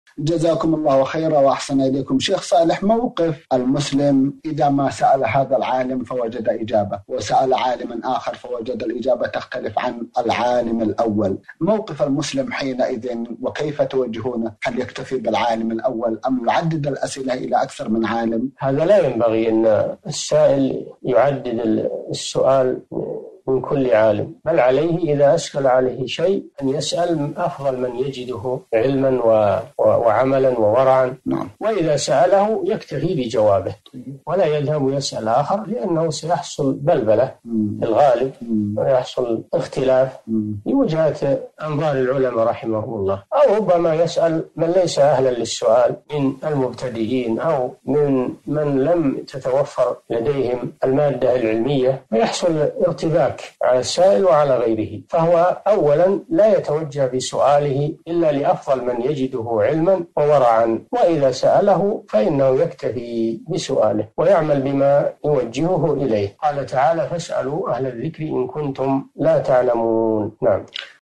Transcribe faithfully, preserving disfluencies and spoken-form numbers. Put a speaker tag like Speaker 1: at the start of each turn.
Speaker 1: جزاكم الله خيرا وأحسن إليكم. شيخ صالح، موقف المسلم إذا ما سأل هذا العالم فوجد إجابة، وسأل عالم آخر فوجد الإجابة تختلف عن العالم الأول، موقف المسلم حينئذ وكيف توجهونه؟ هل يكتفي بالعالم الأول أم يعدد الأسئلة إلى أكثر من عالم؟
Speaker 2: هذا لا ينبغي أن السائل يعدد السؤال من كل عالم، بل عليه إذا أشكل عليه شيء أن يسأل أفضل من يجده علما وعملا وورعا.
Speaker 1: نعم.
Speaker 2: وإذا سأله يكتفي بجوابه ولا يذهب يسأل آخر، لأنه سيحصل بلبلة في الغالب ويحصل اختلاف في وجهة أنظار العلماء رحمهم الله. أو ربما يسأل من ليس أهلا للسؤال من المبتدئين أو من من لم تتوفر لديهم المادة العلمية، فيحصل ارتباك على السائل وعلى غيره. فهو أولا لا يتوجه بسؤاله إلا لأفضل من يجده علما وورعا، وإذا سأله فإنه يكتفي بسؤاله ويعمل بما يوجهه إليه. قال تعالى: فاسألوا أهل الذكر إن كنتم لا تعلمون. نعم.